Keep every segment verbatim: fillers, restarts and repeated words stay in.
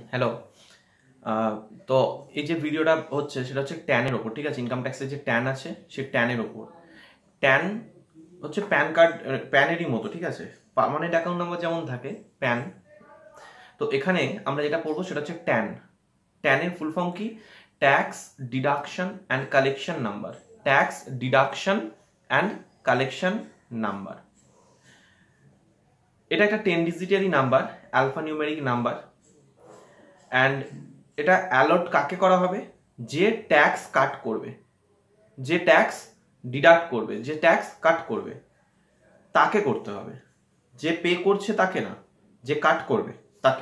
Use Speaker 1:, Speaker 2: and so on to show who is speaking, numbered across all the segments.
Speaker 1: Hello. তো এই যে ভিডিওটা হচ্ছে সেটা হচ্ছে ট্যানের ওপর, ঠিক আছে? ইনকাম ট্যাক্সের যে ট্যান আছে সে ট্যানের ওপর। ট্যান হচ্ছে প্যান কার্ড, প্যানেরই মতো, ঠিক আছে? পার্মানেন্ট অ্যাকাউন্ট নাম্বার যেমন থাকে প্যান, তো এখানে আমরা যেটা পড়বো সেটা হচ্ছে ট্যান। ট্যানের ফুল ফর্ম কি? Tax deduction and collection number. Tax deduction and collection number. এটা একটা টেন ডিজিটেরই number, alpha numeric number. And এটা অ্যালট কাকে করা হবে? যে ট্যাক্স কাট করবে, যে ট্যাক্স ডিডাক্ট করবে, যে ট্যাক্স কাট করবে তাকে করতে হবে। যে পে করছে তাকে না, যে কাট করবে তাকে।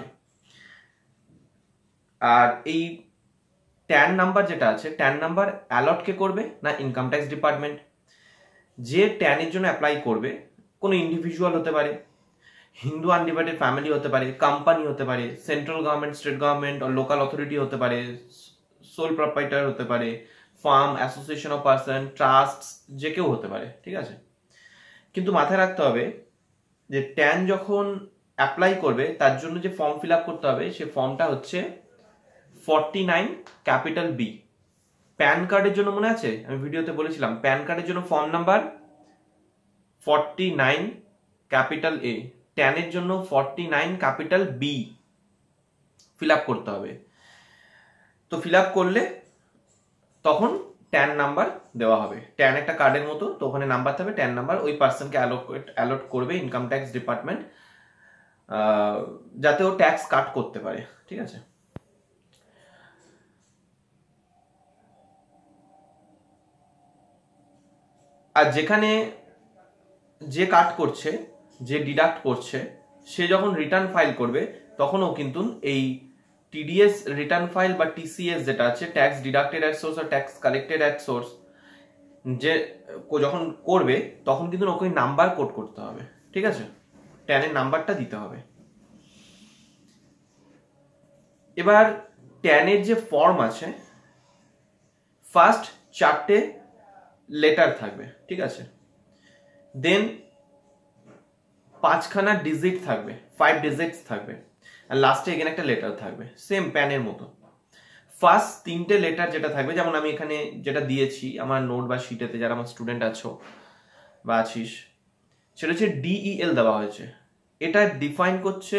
Speaker 1: আর এই ট্যান নাম্বার যেটা আছে, ট্যান নাম্বার অ্যালট কে করবে না ইনকাম ট্যাক্স ডিপার্টমেন্ট। যে ট্যানের জন্য অ্যাপ্লাই করবে কোনো ইন্ডিভিজুয়াল হতে পারে, হিন্দু আনডিভাইডেড ফ্যামিলি হতে পারে, কোম্পানি হতে পারে, সেন্ট্রাল গভর্নমেন্ট, স্টেট গভর্নমেন্ট আর লোকাল অথরিটি হতে পারে, সোল প্রপাইটার হতে পারে, firm, association of person, trust, যে কেউ হতে পারে, ঠিক আছে? কিন্তু মাথায় রাখতে হবে যে ট্যান যখন অ্যাপ্লাই করবে তার জন্য যে ফর্ম ফিল আপ করতে হবে সে ফর্মটা হচ্ছে forty nine capital B. PAN কার্ডের জন্য মনে আছে আমি ভিডিওতে বলেছিলাম, প্যান কার্ডের জন্য form number forty nine capital A, ট্যানের জন্য forty nine capital B fill up করতে হবে। তো ফিল আপ করলে তখন ট্যান নাম্বার দেওয়া হবে। ট্যান একটা কার্ডের মতো, তো ওখানে নাম্বার থাকবে, ট্যান নাম্বার ওই পার্সনকে অ্যালোকেট অ্যালট করবে ইনকাম ট্যাক্স ডিপার্টমেন্ট, যাতে ও ট্যাক্স কাট করতে পারে, ঠিক আছে? আর যেখানে যে কাট করছে, যে ডিডাক্ট করছে, সে যখন রিটার্ন ফাইল করবে তখনও কিন্তু এই টিডিএস রিটার্ন ফাইল বা টিসিএস যেটা আছে, ট্যাক্স ডিডাক্টেড অ্যাট সোর্স আর ট্যাক্স কালেক্টেড অ্যাট সোর্স, যে যখন করবে তখন কিন্তু ওকে নাম্বার কোড করতে হবে, ঠিক আছে? ট্যানের নাম্বারটা দিতে হবে। এবার ট্যানের যে ফর্ম আছে, ফার্স্ট চারটে লেটার থাকবে, ঠিক আছে? দেন পাঁচখানা ডিজিট থাকবে, ফাইভ ডিজিটস থাকবে, আর লাস্টে এখানে একটা লেটার থাকবে, সেম প্যানের মতো। ফার্স্ট তিনটে লেটার যেটা থাকবে, যেমন আমি এখানে যেটা দিয়েছি আমার নোট বা শিটেতে, যারা আমার স্টুডেন্ট আছো বা আছিস, সেটা হচ্ছে ডিইএল দেওয়া হয়েছে। এটা ডিফাইন করছে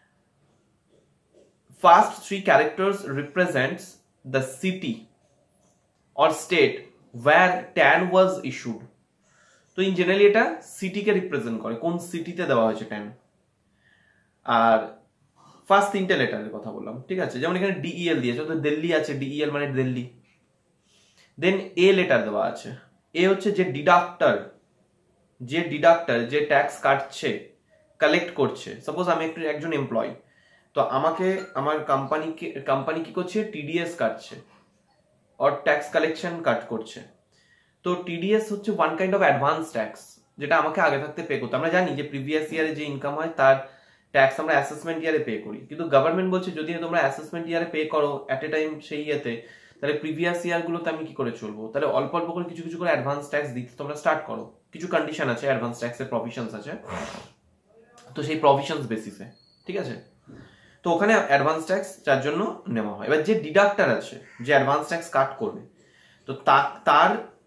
Speaker 1: first three characters represents the city or state where TAN was issued. তো ইন জেনারেলি এটা সিটিকে রিপ্রেজেন্ট করে, কোন সিটিতে দেওয়া হয়েছে ট্যান। আর ফার্স্ট তিনটে লেটারের কথা বললাম, ঠিক আছে? যেমন এখানে ডিইএল দিয়েছে, তো দিল্লি আছে, ডিইএল মানে দিল্লি। দেন এ লেটার দেওয়া আছে, এ হচ্ছে যে ডিডাক্টর, যে ডিডাক্টর যে ট্যাক্স কাটছে, কালেক্ট করছে। সাপোজ আমি একটু একজন এমপ্লয়ি, তো আমাকে আমার কোম্পানিকে কোম্পানি কি করছে, টিডিএস কাটছে আর ট্যাক্স কালেকশন কাট করছে। তো টিডিএস হচ্ছে one kind of advance tax, যেটা আমাকে আগে থাকতে পে করতে। আমরা জানি যে প্রিভিয়াস ইয়ারে যে ইনকাম হয় তার ট্যাক্স আমরা অ্যাসেসমেন্ট ইয়ারে পে করি, কিন্তু গভর্নমেন্ট বলছে যদি তোমরা অ্যাসেসমেন্ট ইয়ারে পে করো অ্যাট এ টাইম সেই ইয়েতে, তাহলে প্রিভিয়াস ইয়ার গুলোতে আমি কি করে চলবো? তাহলে অল্প অল্প করে কিছু কিছু করে অ্যাডভান্স ট্যাক্স দিতে তোমরা স্টার্ট করো। কিছু কন্ডিশন আছে, অ্যাডভান্স ট্যাক্সের প্রভিশনস আছে, তো সেই প্রভিশনস বেসিসে, ঠিক আছে? তো ওখানে অ্যাডভান্স ট্যাক্স যার জন্য নেওয়া হয়। এবার যে ডিডাক্টর আছে, যে অ্যাডভান্স ট্যাক্স কাট করবে, তো তার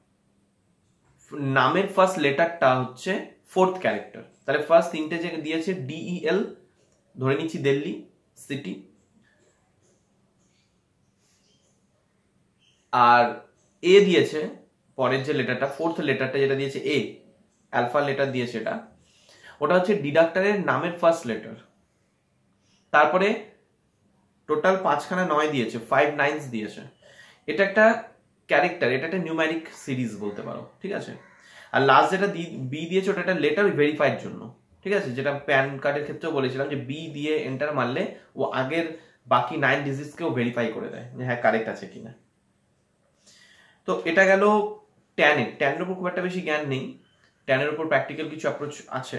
Speaker 1: নামের ফার্স্ট লেটারটা হচ্ছে ফোর্থ ক্যারেক্টার। তাহলে ফার্স্ট তিনটে যে দিয়েছে ডিইএল, ধরে নিচ্ছি দিল্লি সিটি, আর এ দিয়েছে পরের যে লেটারটা, ফোর্থ লেটারটা যেটা দিয়েছে এ, অ্যালফা লেটার দিয়েছে, এটা ওটা হচ্ছে ডিডাক্টরের নামের ফার্স্ট লেটার। তারপরে টোটাল পাঁচখানা নয় দিয়েছে, ফাইভ নাইনস দিয়েছে। এটা একটা ক্যারেক্টার, এটা একটা নিউমেরিক সিরিজ বলতে পারো, ঠিক আছে? আর লাস্ট যেটা বি দিয়েছে ওটা একটা লেটার ভেরিফাইড জন্য, ঠিক আছে? যেটা প্যান কার্ডের ক্ষেত্রেও বলেছিলাম যে বি দিয়ে এন্টার মারলে ও আগের বাকি নাইন ডিজিটসকেও ভেরিফাই করে দেয় যে হ্যাঁ কারেক্ট আছে কিনা। তো এটা গেল ট্যানের। ট্যানের উপর খুব একটা বেশি জ্ঞান নেই, ট্যানের উপর প্র্যাকটিক্যাল কিছু অ্যাপ্রোচ আছে।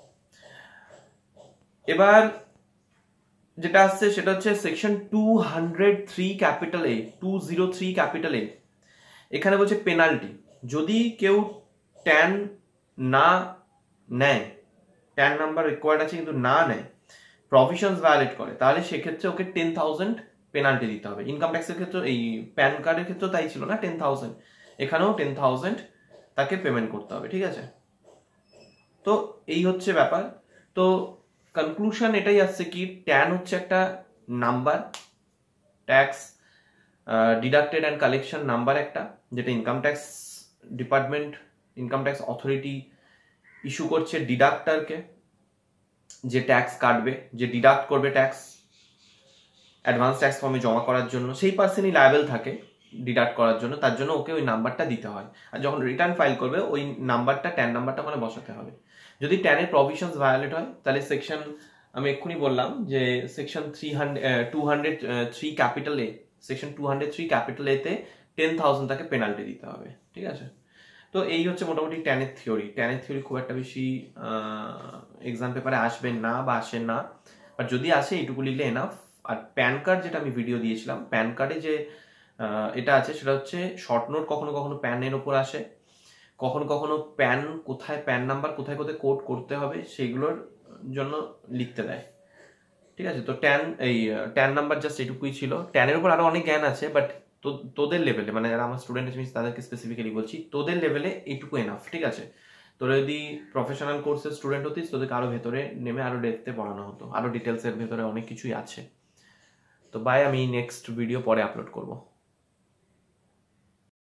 Speaker 1: এবার যেটা আসছে সেটা হচ্ছে section two hundred three capital A, two zero three capital A. এখানে বলছে পেনাল্টি, যদি কেউ ট্যান না নেয়, ট্যান নাম্বার রিকোয়ার্ড আছে কিন্তু না নেয়, প্রভিশনস ভায়োলেট করে তাহলে সেক্ষেত্রে ওকে টেন থাউজেন্ড পেনাল্টি দিতে হবে। ইনকাম ট্যাক্সের ক্ষেত্রে, এই প্যান কার্ডের ক্ষেত্রেও তাই ছিল না, টেন থাউজেন্ড, এখানেও টেন থাউজেন্ড তাকে পেমেন্ট করতে হবে, ঠিক আছে। তো এই হচ্ছে ব্যাপার। তো কনক্লুশন এটাই আসছে কি ট্যান হচ্ছে একটা number, tax deducted and collection number একটা, যেটা income tax department, income tax authority issue করছে ডিডাক্টারকে, যে ট্যাক্স কাটবে, যে ডিডাক্ট করবে ট্যাক্স অ্যাডভান্স ট্যাক্স ফর্মে জমা করার জন্য, সেই পার্সনই লায়াবেল থাকে ডিডাক্ট করার জন্য, তার জন্য ওকে ওই নাম্বারটা দিতে হয়। আর যখন রিটার্ন ফাইল করবে ওই নাম্বারটা, ট্যান নাম্বারটা মানে বসাতে হবে। যদি ট্যানের প্রভিশনস ভায়োলেট হয় তাহলে সেকশন, আমি এক্ষুনি বললাম যে section three hundred two hundred three capital A, section two hundred three capital এতে টেন থাউজেন্ড তাকে পেনাল্টি দিতে হবে, ঠিক আছে। তো এই হচ্ছে মোটামুটি ট্যানের থিওরি। ট্যানের থিওরি খুব একটা বেশি এক্সাম পেপারে আসবে না বা আসে না, বাট যদি আসে এইটুকু লিখলে এনাফ। আর প্যান কার্ড যেটা আমি ভিডিও দিয়েছিলাম, প্যান কার্ডে যে এটা আছে সেটা হচ্ছে শর্ট নোট কখনো কখনো প্যানের ওপর আসে, কখনো কখনো প্যান কোথায়, প্যান নাম্বার কোথায় কোথায় কোড করতে হবে সেইগুলোর জন্য লিখতে দেয়, ঠিক আছে। তো ট্যান, এই ট্যান নাম্বার জাস্ট এটুকুই ছিল। ট্যানের উপর আরো অনেক জ্ঞান আছে, বাট তোদের লেভেলে, মানে যারা আমার স্টুডেন্ট আছে তাদেরকে স্পেসিফিক্যালি বলছি, তোদের লেভেলে এইটুকু এনাফ, ঠিক আছে। তোরা যদি প্রফেশনাল কোর্সের স্টুডেন্ট হতিস তোদেরকে আরো ভেতরে নেমে আরো ডেপথে পড়ানো হতো, আরো ডিটেলসের ভেতরে অনেক কিছুই আছে। তো বাই, আমি নেক্সট ভিডিও পরে আপলোড করবো।